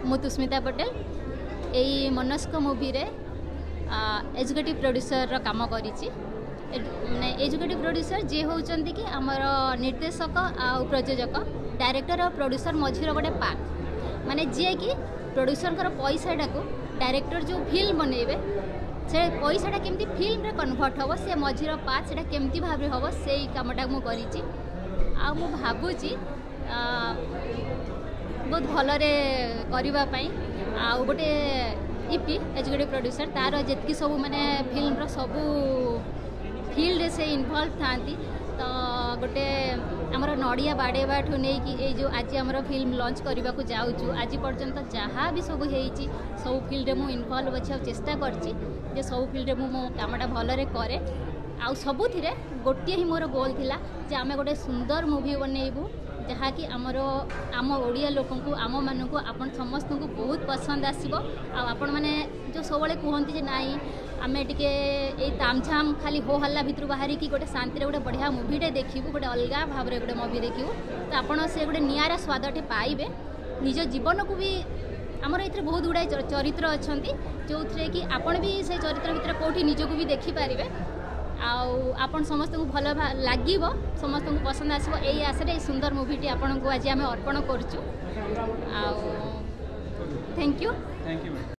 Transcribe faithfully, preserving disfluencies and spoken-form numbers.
तुस्मिता पटेल यही मनस्क मूवी रे executive producer काम करिछि माने एजुकेटिव प्रोड्यूसर जे होउचंती कि हमर निर्देशक आ प्रयोजक डायरेक्टर और प्रोड्यूसर मझीर गोटे पार्ट माने जे कि प्रोड्यूसर कर पैसाटा को डायरेक्टर जो फिल्म बनइबे से पैसाटा केमती फिल्म रे कन्वर्ट हो से मझीर पार्ट सेटा केमती भाबे हो से कामटा मु करिछि आ मु भाबुछि बहुत भलरे करबा पई आ गोटे ईपी एजुकेटिव प्रोड्यूसर तार जितकी सब माने फिल्म रो सब फील्ड से इनवॉल्व थांती तो गोटे आमर नड़िया बाड़ेबा ठू नहीं कि ये जो आज आमर फिल्म लॉन्च करने को जाऊँ आज पर्यंत जहाँ भी सब होती सब फील्ड में इनवॉल्व अच्छे और चेष्टा कर सब फील्ड में मो कामटा भलरे करे आउ सबुथिरे गोटे ही मोर गोल थिला जे आमे गोटे सुंदर मूवी बनइबू जहाँ कि आमर आम ओडिया लोक आम मानक आपन समस्त को बहुत पसंद आसो आपण मैंने जो सब कहते जे नाई आमे टिके ए तामझाम खाली हो हल्ला भितर बाहरी कि गोटे शांति गोटे बढ़िया मूवीटे देखू गोटे अलग भाव में गोटे मूवी देखू तो आपड़ से गोटे निरा स्वादटे पाइबे निज जीवन को भी आमर ये बहुत गुड़ाए चरित्र अच्छा जो थे कि आपण भी से चरित्र भितर कौटी निजक भी देखिपारे आपण समस्त को भल लगे समस्त को पसंद आसो यही आशा सुंदर मूवीटी आपन को आज आम अर्पण करुचु। Thank you. Thank you.